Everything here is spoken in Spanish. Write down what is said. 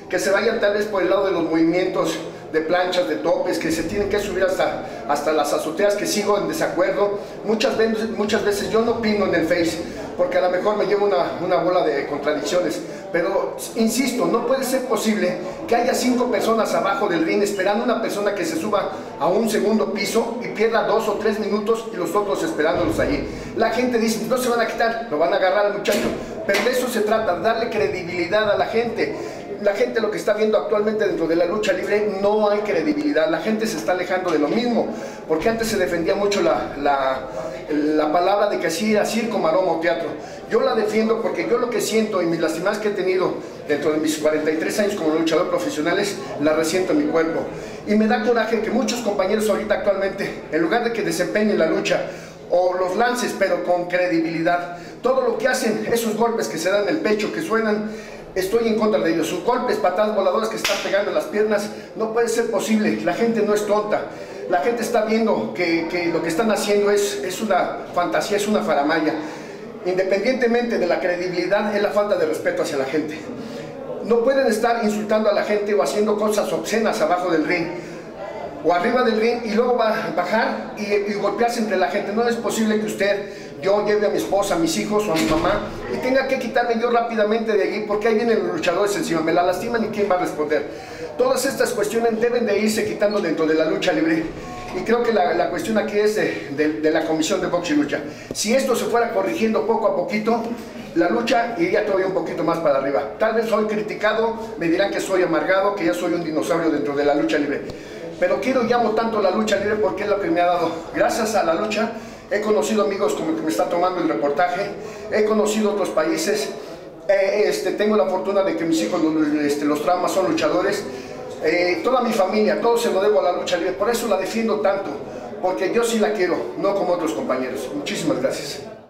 que se vayan tal vez por el lado de los movimientos de planchas, de topes, que se tienen que subir hasta las azoteas, que sigo en desacuerdo. Muchas veces yo no opino en el Face, porque a lo mejor me llevo una bola de contradicciones, pero insisto, no puede ser posible que haya 5 personas abajo del ring esperando a una persona que se suba a un segundo piso y pierda 2 o 3 minutos y los otros esperándolos allí. La gente dice, no se van a quitar, lo van a agarrar al muchacho, pero de eso se trata, darle credibilidad a la gente. La gente lo que está viendo actualmente dentro de la lucha libre, no hay credibilidad, la gente se está alejando de lo mismo, porque antes se defendía mucho la palabra de que así era circo, maroma o teatro. Yo la defiendo porque yo lo que siento y mis lastimadas que he tenido dentro de mis 43 años como luchador profesionales, la resiento en mi cuerpo. Y me da coraje que muchos compañeros ahorita actualmente, en lugar de que desempeñen la lucha o los lances, pero con credibilidad, todo lo que hacen, esos golpes que se dan en el pecho, que suenan, estoy en contra de ellos. Sus golpes, patadas voladoras que están pegando en las piernas, no puede ser posible. La gente no es tonta. La gente está viendo que lo que están haciendo es una fantasía, es una faramalla. Independientemente de la credibilidad, es la falta de respeto hacia la gente. No pueden estar insultando a la gente o haciendo cosas obscenas abajo del ring o arriba del ring y luego va a bajar y golpearse entre la gente. No es posible que yo lleve a mi esposa, a mis hijos o a mi mamá y tenga que quitarme yo rápidamente de allí porque ahí vienen los luchadores encima, me la lastiman y quién va a responder. Todas estas cuestiones deben de irse quitando dentro de la lucha libre y creo que la cuestión aquí es de la Comisión de Box y Lucha. Si esto se fuera corrigiendo poco a poquito, la lucha iría todavía un poquito más para arriba. Tal vez soy criticado, me dirán que soy amargado, que ya soy un dinosaurio dentro de la lucha libre, pero llamo tanto la lucha libre porque es lo que me ha dado. Gracias a la lucha he conocido amigos como el que me está tomando el reportaje, he conocido otros países, tengo la fortuna de que mis hijos, los traumas, son luchadores, toda mi familia, todo se lo debo a la lucha libre, por eso la defiendo tanto, porque yo sí la quiero, no como otros compañeros. Muchísimas gracias.